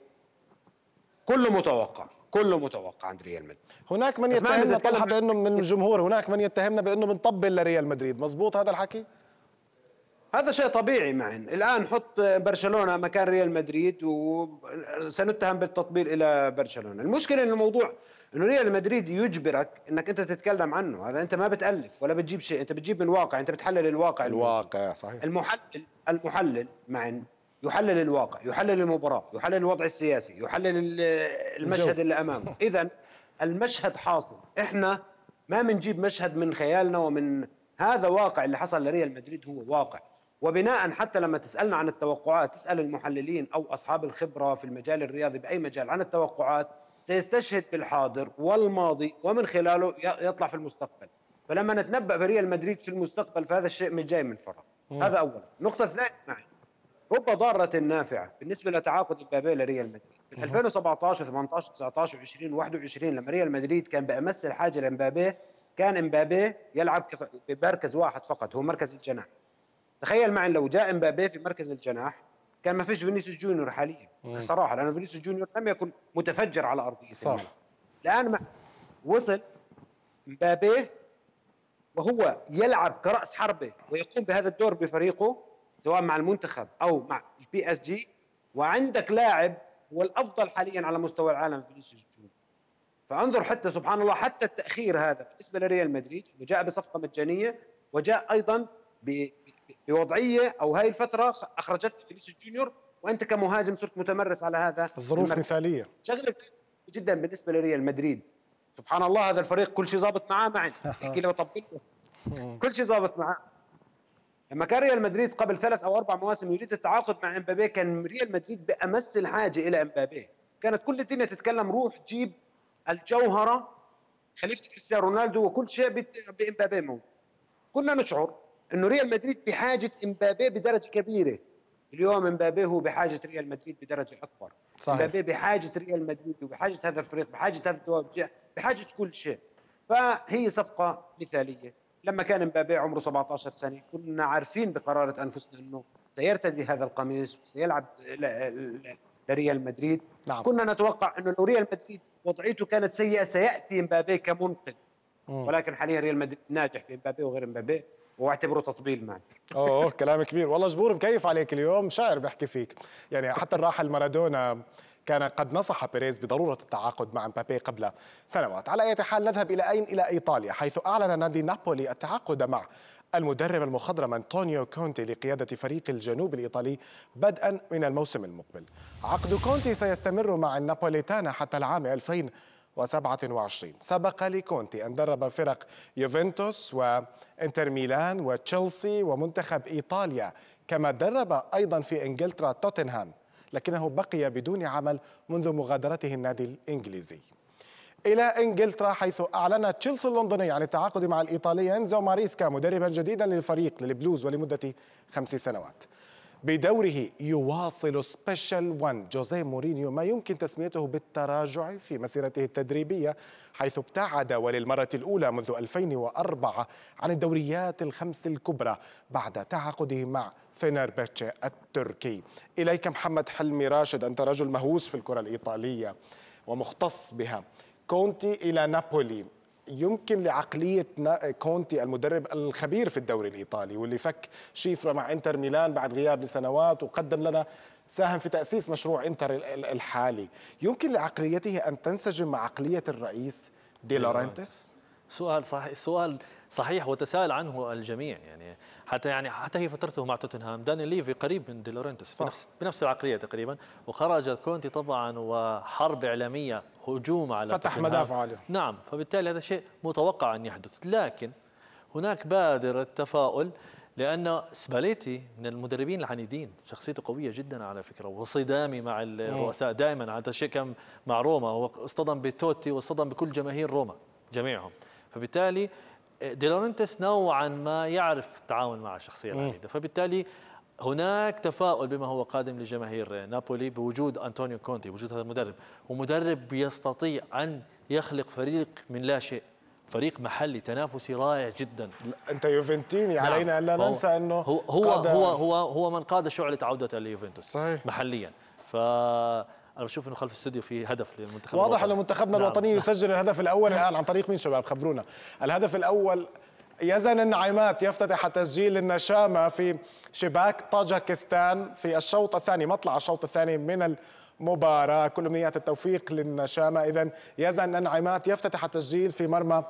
كله متوقع عند ريال مدريد. هناك من يتهمنا طلحه بانه من الجمهور، هناك من يتهمنا بانه بنطبل لريال مدريد، مزبوط هذا الحكي؟ هذا شيء طبيعي معن. الآن حط برشلونة مكان ريال مدريد وسنتهم بالتطبيل إلى برشلونة. المشكلة إن الموضوع إنه ريال مدريد يجبرك إنك أنت تتكلم عنه. هذا أنت ما بتألف ولا بتجيب شيء، أنت بتجيب من واقع، أنت بتحلل الواقع. صحيح. المحلل معن يحلل الواقع، يحلل المباراة، يحلل الوضع السياسي، يحلل المشهد اللي أمامه. إذن المشهد حاصل، إحنا ما بنجيب مشهد من خيالنا، ومن هذا واقع. اللي حصل لريال مدريد هو واقع. وبناء حتى لما تسألنا عن التوقعات، تسأل المحللين أو أصحاب الخبرة في المجال الرياضي بأي مجال عن التوقعات، سيستشهد بالحاضر والماضي ومن خلاله يطلع في المستقبل. فلما نتنبأ بريال مدريد في المستقبل فهذا الشيء مش جاي من فراغ. هذا أولا. النقطة الثانية معي، رب ضارة نافعة بالنسبة لتعاقد امبابي لريال مدريد. في 2017 18 19 20 21 لما ريال مدريد كان بأمس الحاجة لامبابي، كان امبابي يلعب بمركز واحد فقط، هو مركز الجناح. تخيل معي لو جاء امبابي في مركز الجناح كان ما فيش فينيسيوس جونيور حاليا بصراحه، لانه فينيسيوس جونيور لم يكن متفجر على ارضيه الملعب. الان وصل امبابي وهو يلعب كراس حربه ويقوم بهذا الدور بفريقه سواء مع المنتخب او مع البي اس جي، وعندك لاعب هو الافضل حاليا على مستوى العالم فينيسيوس جونيور. فانظر حتى سبحان الله، حتى التاخير هذا بالنسبه لريال مدريد جاء بصفقه مجانيه، وجاء ايضا بوضعيه او هاي الفتره اخرجت فينيسيوس جونيور، وانت كمهاجم صرت متمرس على هذا الظروف مثاليه. شغله جدا بالنسبه لريال مدريد. سبحان الله، هذا الفريق كل شيء ظابط معاه. معي تحكي لي بطبل كل شيء ظابط معاه. لما كان ريال مدريد قبل 3 أو 4 مواسم يريد التعاقد مع امبابي، كان ريال مدريد بامس الحاجه الى امبابي. كانت كل الدنيا تتكلم روح جيب الجوهره خليفه كريستيانو رونالدو وكل شيء بامبابي موجود. كنا نشعر انه ريال مدريد بحاجه امبابي بدرجه كبيره. اليوم امبابي هو بحاجه ريال مدريد بدرجه اكبر. امبابي بحاجه ريال مدريد وبحاجه هذا الفريق، بحاجه هذا التوجه، بحاجه كل شيء. فهي صفقه مثاليه. لما كان امبابي عمره 17 سنه كنا عارفين بقراره انفسنا انه سيرتدي هذا القميص وسيلعب لريال مدريد. نعم. كنا نتوقع انه لو ريال مدريد وضعيته كانت سيئه سياتي امبابي كمنقذ، ولكن حاليا ريال مدريد ناجح بامبابي وغير امبابي، واعتبره تطبيل معك. كلام كبير والله. جبور مكيف عليك اليوم، شاعر بحكي فيك. يعني حتى الراحل مارادونا كان قد نصح بيريز بضرورة التعاقد مع مبابي قبل سنوات. على أي حال نذهب إلى أين؟ إلى إيطاليا، حيث أعلن نادي نابولي التعاقد مع المدرب المخضرم أنطونيو كونتي لقيادة فريق الجنوب الإيطالي بدءا من الموسم المقبل. عقد كونتي سيستمر مع النابوليتانا حتى العام 2027. سبق لكونتي أن درب فرق يوفنتوس وإنتر ميلان وتشيلسي ومنتخب إيطاليا، كما درب أيضا في إنجلترا توتنهام، لكنه بقي بدون عمل منذ مغادرته النادي الإنجليزي. إلى إنجلترا، حيث أعلن تشيلسي اللندني عن التعاقد مع الإيطالي إنزو ماريسكا مدربا جديدا للفريق للبلوز ولمدة 5 سنوات. بدوره يواصل سبيشال 1 جوزيه مورينيو ما يمكن تسميته بالتراجع في مسيرته التدريبية، حيث ابتعد وللمرة الأولى منذ 2004 عن الدوريات ال5 الكبرى بعد تعاقده مع فينرباتشي التركي. إليك محمد حلمي راشد، أنت رجل مهووس في الكرة الإيطالية ومختص بها. كونتي إلى نابولي، يمكن لعقلية كونتي المدرب الخبير في الدوري الإيطالي واللي فك شيفرة مع إنتر ميلان بعد غياب لسنوات وقدم لنا، ساهم في تأسيس مشروع إنتر الحالي، يمكن لعقليته أن تنسجم مع عقلية الرئيس دي لورنتس؟ سؤال صحيح، سؤال صحيح وتساءل عنه الجميع. حتى هي فترته مع توتنهام، داني ليفي قريب من دي لورنتس، بنفس العقليه تقريبا، وخرج كونتي طبعا وحرب اعلاميه، هجوم على فتح توتنهام. مدافع عليه. نعم، فبالتالي هذا شيء متوقع ان يحدث، لكن هناك بادر التفاؤل، لأن سباليتي من المدربين العنيدين، شخصيته قوية جدا على فكرة، وصدامي مع الرؤساء دائما. هذا الشيء كان مع روما، هو اصطدم بتوتي واصطدم بكل جماهير روما جميعهم. فبالتالي دي لورنتس نوعا ما يعرف التعامل مع الشخصية العنيدة، فبالتالي هناك تفاؤل بما هو قادم لجماهير نابولي بوجود أنطونيو كونتي، وجود هذا المدرب، ومدرب يستطيع أن يخلق فريق من لا شيء، فريق محلي تنافسي رائع جدا. انت يوفنتيني، نعم. علينا ان لا ننسى انه هو من قاد شعلة عودة اليوفنتوس صحيح محليا. فأنا بشوف انه خلف الاستوديو في هدف للمنتخب واضح الوطني. انه منتخبنا الوطني يسجل الهدف الاول الان عن طريق مين شباب؟ خبرونا. الهدف الاول يزن النعيمات يفتتح تسجيل النشامة في شباك طاجكستان في الشوط الثاني، مطلع الشوط الثاني من المباراة. كل أمنيات التوفيق للنشامة. إذن يزن النعيمات يفتتح التسجيل في مرمى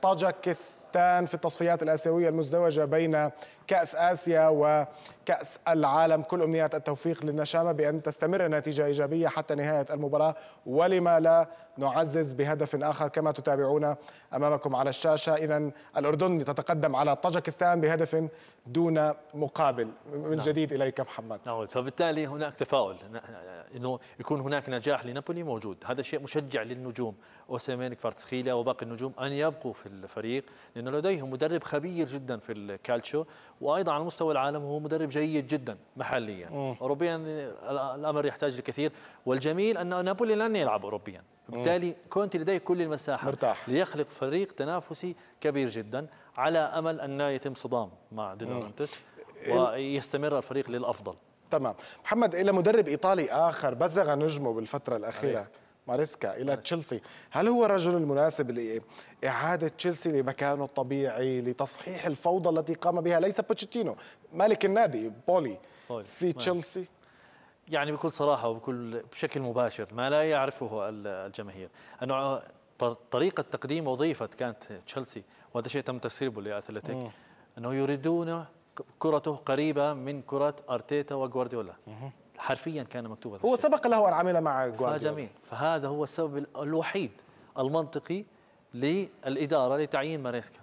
طاجكستان في التصفيات الآسيوية المزدوجة بين كأس آسيا وكأس العالم. كل أمنيات التوفيق للنشامة بأن تستمر نتيجة إيجابية حتى نهاية المباراة، ولما لا نعزز بهدف آخر كما تتابعون أمامكم على الشاشة. إذن الأردن تتقدم على طاجكستان بهدف دون مقابل. من جديد إليك محمد. نعم، فبالتالي هناك تفاؤل انه يكون هناك نجاح لنابولي موجود. هذا شيء مشجع للنجوم اوسيمين، كفاراتسخيليا وباقي النجوم ان يبقوا في الفريق، لانه لديهم مدرب خبير جدا في الكالتشو، وايضا على مستوى العالم هو مدرب جيد جدا محليا. اوروبيا الامر يحتاج لكثير، والجميل ان نابولي لن يلعب اوروبيا، بالتالي كونتي لديه كل المساحه مرتاح ليخلق فريق تنافسي كبير جدا، على امل ان يتم صدام مع دي لورنتس ويستمر الفريق للافضل. تمام. محمد، إلى مدرب إيطالي آخر بزغ نجمه بالفترة الأخيرة، ماريسكا إلى تشيلسي، هل هو الرجل المناسب لإعادة تشيلسي لمكانه الطبيعي، لتصحيح الفوضى التي قام بها ليس بوتشيتينو مالك النادي بولي في تشيلسي؟ يعني بكل صراحة بشكل مباشر ما لا يعرفه الجماهير، أنه طريقة تقديم وظيفة كانت تشيلسي، وهذا شيء تم تسريبه لأثلتيك، أنه يريدون كرته قريبة من كرة أرتيتا وغوارديولا. حرفيا كان مكتوب هذا هو الشيء. سبق له أن عمل مع غوارديولا. جميل، فهذا هو السبب الوحيد المنطقي للإدارة لتعيين ماريسكا.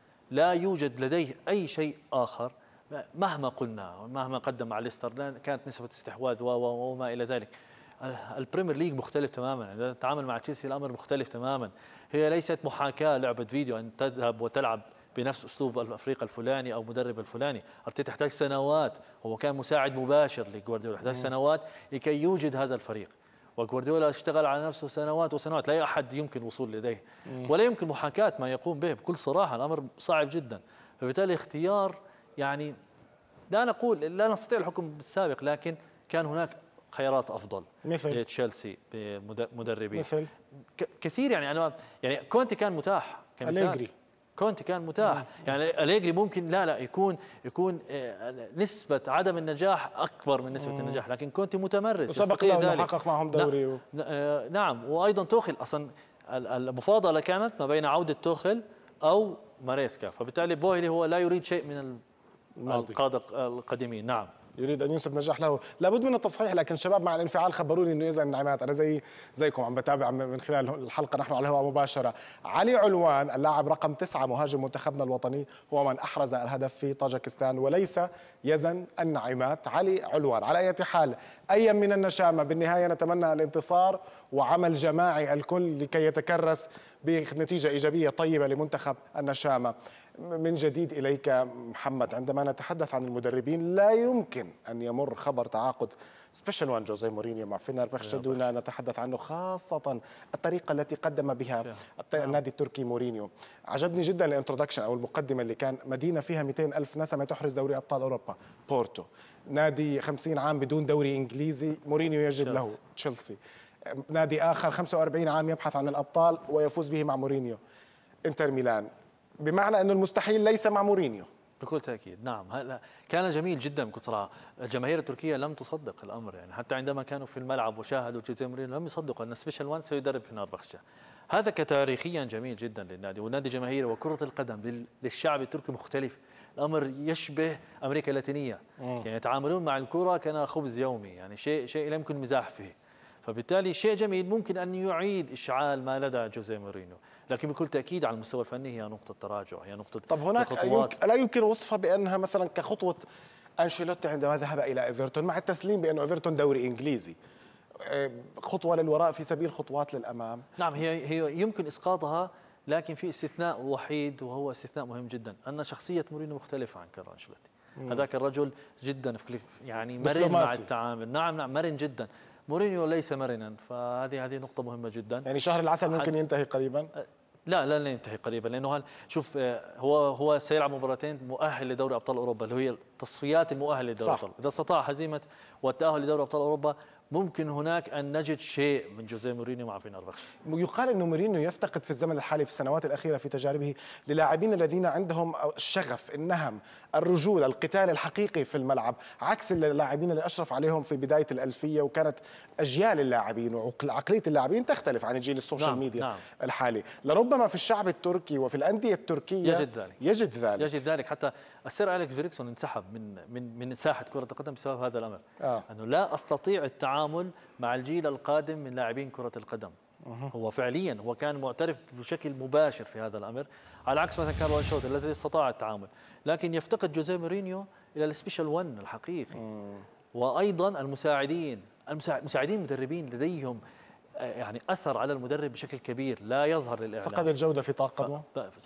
لا يوجد لديه أي شيء آخر، مهما قلنا مهما قدم مع ليستر كانت نسبة استحواذ وما إلى ذلك. البريمير ليج مختلف تماما، إذا تتعامل مع تشيلسي الأمر مختلف تماما. هي ليست محاكاة لعبة فيديو أن تذهب وتلعب بنفس أسلوب الفريق الفلاني أو مدرب الفلاني. أرتيتا يحتاج سنوات، هو كان مساعد مباشر لغوارديولا، يحتاج سنوات لكي يوجد هذا الفريق، وغوارديولا اشتغل على نفسه سنوات وسنوات، لا أحد يمكن الوصول لديه، ولا يمكن محاكاة ما يقوم به. بكل صراحة الأمر صعب جدا، فبالتالي اختيار يعني لا نستطيع الحكم بالسابق، لكن كان هناك خيارات أفضل مثل تشيلسي بمدربين مثل كثير. أنا كونتي كان متاح أليجري، كونتي كان متاح، يعني أليجري ممكن لا يكون نسبة عدم النجاح أكبر من نسبة النجاح، لكن كونتي متمرس وسبق له أنه حقق معهم دوري نعم، وأيضا توخل. أصلا المفاضلة كانت ما بين عودة توخل أو ماريسكا، فبالتالي بويلي هو لا يريد شيء من القادة القديمين. نعم، يريد ان ينسب نجاح له. لابد من التصحيح، لكن الشباب مع الانفعال خبروني انه يزن النعيمات. انا زيكم عم بتابع من خلال الحلقه، نحن على الهواء مباشره. علي علوان اللاعب رقم 9 مهاجم منتخبنا الوطني هو من احرز الهدف في طاجكستان، وليس يزن النعيمات. علي علوان. على اي حال، ايا من النشامه، بالنهايه نتمنى الانتصار وعمل جماعي الكل لكي يتكرس بنتيجه ايجابيه طيبه لمنتخب النشامه. من جديد إليك محمد، عندما نتحدث عن المدربين لا يمكن أن يمر خبر تعاقد سبيشال وان جوزيه مورينيو مع فينرباخشة دون أن نتحدث عنه، خاصة الطريقة التي قدم بها النادي التركي مورينيو. عجبني جدا الانترودكشن أو المقدمة اللي كان مدينة فيها 200 ألف نسمة تحرز دوري أبطال أوروبا، بورتو. نادي 50 عام بدون دوري إنجليزي، مورينيو يجب له. تشيلسي. نادي آخر 45 عام يبحث عن الأبطال ويفوز به مع مورينيو، انتر ميلان. بمعنى أنه المستحيل ليس مع مورينيو. بكل تأكيد نعم. هلا كان جميل جدا بكل صراحة. الجماهير التركية لم تصدق الأمر، يعني حتى عندما كانوا في الملعب وشاهدوا جوزيه مورينيو لم يصدقوا أن سبيشال وان سيدرب فنربخشة. هذا كتاريخيا جميل جدا للنادي، والنادي جماهيري وكرة القدم للشعب التركي مختلف. الأمر يشبه أمريكا اللاتينية، يعني يتعاملون مع الكرة كأنها خبز يومي، يعني شيء لا يمكن المزاح فيه. فبالتالي شيء جميل ممكن أن يعيد إشعال ما لدى جوزيه مورينيو، لكن بكل تأكيد على المستوى الفني هي نقطة تراجع، هي نقطة. طب هناك خطوات. لا يمكن وصفها بانها مثلا كخطوه انشيلوتي عندما ذهب الى ايفرتون، مع التسليم بانه ايفرتون دوري انجليزي، خطوه للوراء في سبيل خطوات للامام. نعم، هي يمكن اسقاطها، لكن في استثناء وحيد وهو استثناء مهم جدا، ان شخصيه مورينيو مختلفه عن كارلو انشيلوتي. هذاك الرجل جدا يعني مرن مع التعامل. نعم مرن جدا. مورينيو ليس مرنا، فهذه نقطه مهمه جدا. يعني شهر العسل ممكن ينتهي قريبا؟ لا لن ينتهي قريبا، لانه شوف هو سيلعب مباراتين مؤهل لدوري ابطال اوروبا، اللي هي التصفيات المؤهله لدوري ابطال. اذا استطاع هزيمه والتاهل لدوري ابطال اوروبا ممكن هناك ان نجد شيء من جوزيه مورينيو مع فينربخشة. يقال انه مورينيو يفتقد في الزمن الحالي في السنوات الاخيره في تجاربه للاعبين الذين عندهم الشغف، النهم، الرجوله، القتال الحقيقي في الملعب، عكس اللاعبين اللي اشرف عليهم في بدايه الالفيه، وكانت اجيال اللاعبين وعقليه اللاعبين تختلف عن جيل السوشيال ميديا الحالي. لربما في الشعب التركي وفي الانديه التركيه يجد ذلك. حتى السير أليكس فيريكسون انسحب من ساحه كره القدم بسبب هذا الامر. انه لا استطيع التعامل مع الجيل القادم من لاعبين كره القدم. هو فعليا هو كان معترف بشكل مباشر في هذا الامر، على عكس مثلا كارلو انشيلوتي الذي استطاع التعامل. لكن يفتقد جوزيه مورينيو الى السبيشال 1 الحقيقي. وايضا مساعدين مدربين لديهم يعني اثر على المدرب بشكل كبير لا يظهر للاعلام. فقد الجوده في طاقمه.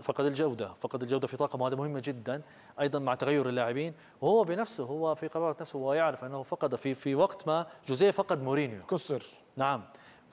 فقد الجوده في طاقمه، وهذا مهمه جدا. ايضا مع تغير اللاعبين، وهو بنفسه هو في قرارات نفسه هو يعرف انه فقد في وقت ما جوزيه فقد مورينيو. كسر. نعم،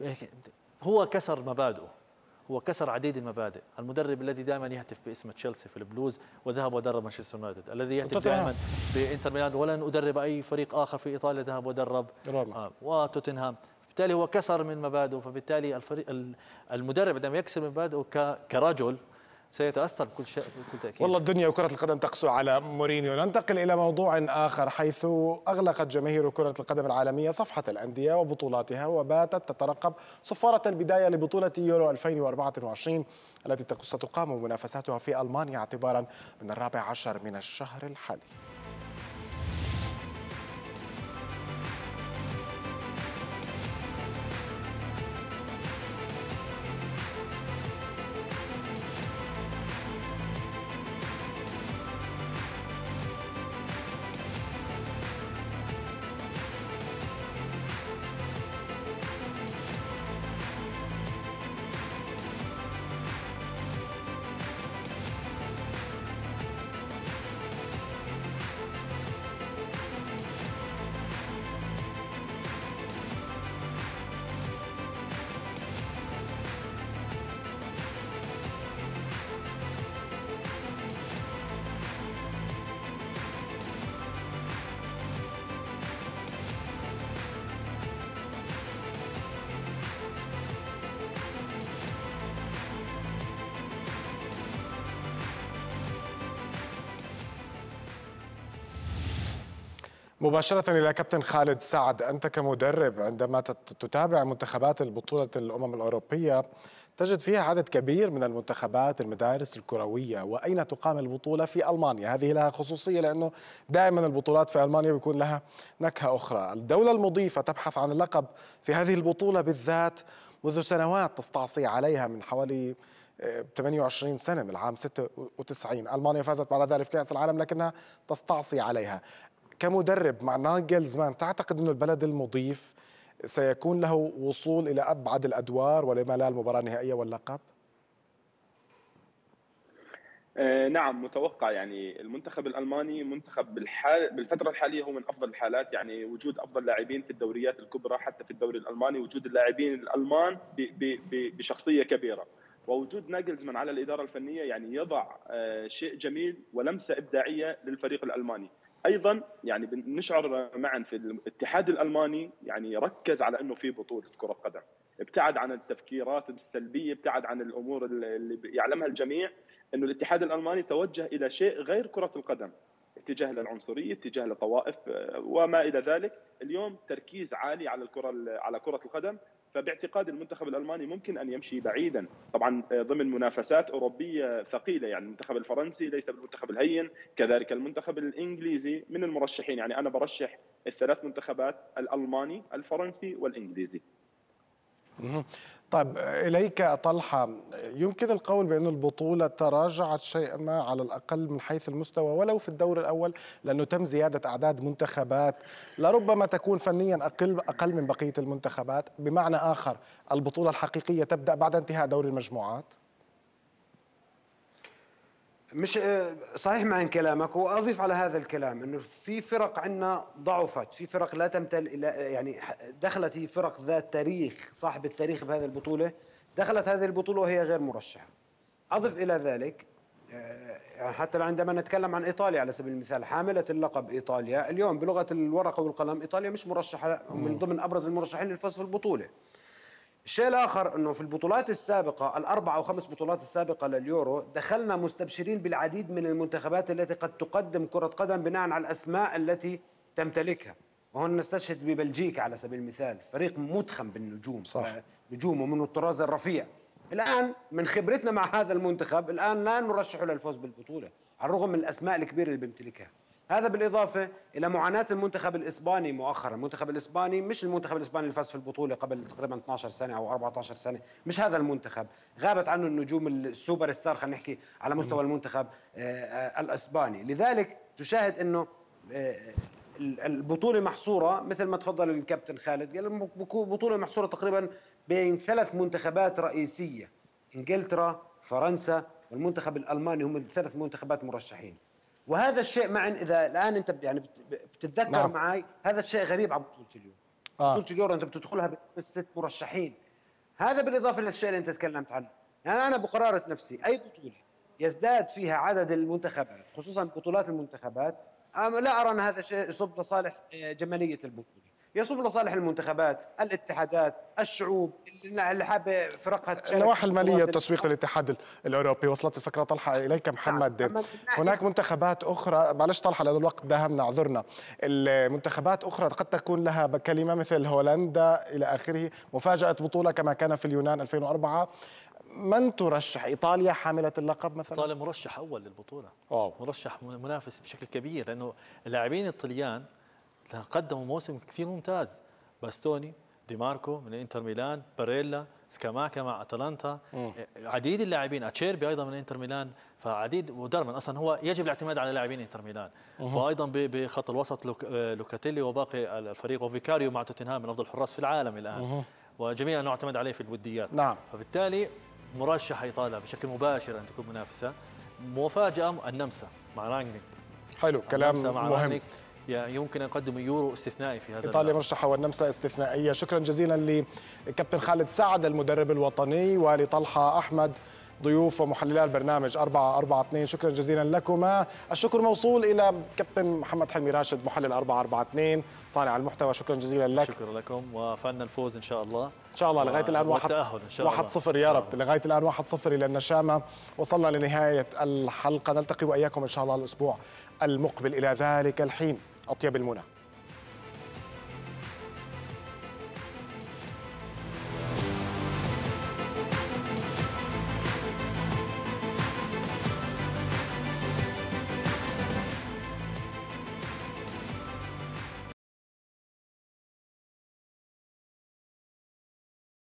هو كسر مبادئه، هو كسر عديد المبادئ. المدرب الذي دائما يهتف باسم تشيلسي في البلوز وذهب ودرب مانشستر يونايتد، الذي يهتف دائما بانتر ميلان ولن ادرب اي فريق اخر في ايطاليا، ذهب ودرب وتوتنهام. بالتالي هو كسر من مبادئه، فبالتالي المدرب عندما يكسر من مبادئه كرجل سيتاثر بكل تاكيد. والله الدنيا وكره القدم تقسو على مورينيو. ننتقل الى موضوع اخر، حيث اغلقت جماهير كره القدم العالميه صفحه الانديه وبطولاتها، وباتت تترقب صفاره البدايه لبطوله يورو 2024 التي ستقام منافساتها في المانيا اعتبارا من 14 من الشهر الحالي. مباشرة إلى كابتن خالد سعد، أنت كمدرب عندما تتابع منتخبات البطولة الأمم الأوروبية تجد فيها عدد كبير من المنتخبات المدارس الكروية، وأين تقام البطولة؟ في ألمانيا. هذه لها خصوصية لأنه دائما البطولات في ألمانيا بيكون لها نكهة أخرى. الدولة المضيفة تبحث عن اللقب في هذه البطولة بالذات منذ سنوات، تستعصي عليها من حوالي 28 سنة، من العام 96. ألمانيا فازت بعد ذلك في كأس العالم لكنها تستعصي عليها. كمدرب مع ناجلزمان، تعتقد أن البلد المضيف سيكون له وصول إلى أبعد الأدوار ولما لا المباراة النهائية واللقب؟ نعم متوقع. يعني المنتخب الألماني منتخب بالفترة الحالية هو من أفضل الحالات، يعني وجود أفضل لاعبين في الدوريات الكبرى حتى في الدوري الألماني، وجود اللاعبين الألمان بشخصية كبيرة، ووجود ناجلزمان على الإدارة الفنية يعني يضع شيء جميل ولمسة إبداعية للفريق الألماني. ايضا يعني بنشعر معا في الاتحاد الالماني يعني ركز على انه في بطوله كره قدم، ابتعد عن التفكيرات السلبيه، ابتعد عن الامور اللي يعلمها الجميع انه الاتحاد الالماني توجه الى شيء غير كره القدم، اتجاه للعنصريه، اتجاه لطوائف وما الى ذلك. اليوم تركيز عالي على كره القدم، فباعتقاد المنتخب الالماني ممكن ان يمشي بعيدا، طبعا ضمن منافسات اوروبيه ثقيله. يعني المنتخب الفرنسي ليس بالمنتخب الهين، كذلك المنتخب الانجليزي من المرشحين. يعني انا برشح الثلاث منتخبات: الالماني، الفرنسي، والانجليزي. طيب إليك طلحة، يمكن القول بأن البطولة تراجعت شيئا ما على الأقل من حيث المستوى ولو في الدور الأول، لأنه تم زيادة أعداد منتخبات لربما تكون فنيا أقل من بقية المنتخبات. بمعنى آخر، البطولة الحقيقية تبدأ بعد انتهاء دور المجموعات. مش صحيح مع كلامك، واضيف على هذا الكلام انه في فرق عندنا ضعفت، في فرق لا تمتل الى يعني دخلت، هي فرق ذات تاريخ، صاحب التاريخ بهذه البطوله، دخلت هذه البطوله وهي غير مرشحه. اضف الى ذلك يعني حتى عندما نتكلم عن ايطاليا على سبيل المثال، حامله اللقب ايطاليا اليوم بلغه الورقه والقلم، ايطاليا مش مرشحه من ضمن ابرز المرشحين للفوز في البطوله. الشيء الآخر أنه في البطولات السابقة، الأربع أو خمس بطولات السابقة لليورو، دخلنا مستبشرين بالعديد من المنتخبات التي قد تقدم كرة قدم بناء على الأسماء التي تمتلكها. وهنا نستشهد ببلجيكا على سبيل المثال، فريق متخم بالنجوم، صح. نجومه من الطراز الرفيع. الآن من خبرتنا مع هذا المنتخب الآن لا نرشحه للفوز بالبطولة على الرغم من الأسماء الكبيرة اللي بيمتلكها. هذا بالإضافة إلى معاناة المنتخب الإسباني مؤخرا. المنتخب الإسباني مش المنتخب الإسباني اللي فاز في البطولة قبل تقريبا 12 سنة أو 14 سنة، مش هذا المنتخب، غابت عنه النجوم السوبر ستار خلينا نحكي على مستوى المنتخب الإسباني. لذلك تشاهد أنه البطولة محصورة مثل ما تفضل الكابتن خالد، قال بطولة محصورة تقريبا بين ثلاث منتخبات رئيسية: إنجلترا، فرنسا، والمنتخب الألماني، هم الثلاث منتخبات مرشحين. وهذا الشيء إذا الآن أنت يعني بتتذكر نعم. معي، هذا الشيء غريب على بطولة اليوم. بطولة اليورو أنت بتدخلها بست مرشحين. هذا بالإضافة للشيء اللي أنت تكلمت عنه. يعني أنا بقرارة نفسي أي بطولة يزداد فيها عدد المنتخبات، خصوصا بطولات المنتخبات، لا أرى أن هذا شيء يصب لصالح جمالية البطولة، يصب لصالح المنتخبات، الاتحادات، الشعوب اللي حابة فرقها تشارك. النواحي المالية وتسويق الاتحاد الأوروبي. وصلت الفكرة طلحة إليك محمد. هناك منتخبات أخرى، معلش طلحة لأن الوقت داهمنا اعذرنا، المنتخبات أخرى قد تكون لها كلمة مثل هولندا إلى آخره، مفاجأة بطولة كما كان في اليونان 2004. من ترشح؟ إيطاليا حاملة اللقب مثلا؟ إيطاليا مرشح أول للبطولة. مرشح منافس بشكل كبير، لأنه اللاعبين الطليان قدموا موسم كثير ممتاز. باستوني، دي ماركو من انتر ميلان، باريلا، سكاماكا مع اتلانتا، عديد اللاعبين، اتشيربي ايضا من انتر ميلان، فعديد. ودارمان اصلا هو يجب الاعتماد على لاعبين انتر ميلان. وايضا بخط الوسط لوكاتيلي وباقي الفريق، وفيكاريو مع توتنهام من افضل الحراس في العالم الان، وجميعا نعتمد عليه في الوديات. نعم. فبالتالي مرشح ايطاليا بشكل مباشر ان تكون منافسه. مفاجاه النمسا مع رانجنيك. حلو، كلام مهم. يمكن أن يقدموا يورو استثنائي في هذا. إيطاليا مرشحة والنمسا استثنائية. شكرا جزيلا لكابتن خالد سعد المدرب الوطني، ولطلحة أحمد ضيوف ومحللا البرنامج 442. شكرا جزيلا لكما. الشكر موصول إلى كابتن محمد حلمي راشد محلل 442 صانع المحتوى. شكرا جزيلا لك. شكرا لكم، وفعلنا الفوز إن شاء الله. إن شاء الله. لغاية الآن 1-0 يا رب. لغاية الآن 1-0 إلى النشامة. وصلنا لنهاية الحلقة، نلتقي وإياكم إن شاء الله الأسبوع المقبل. إلى ذلك الحين أطيب المنى.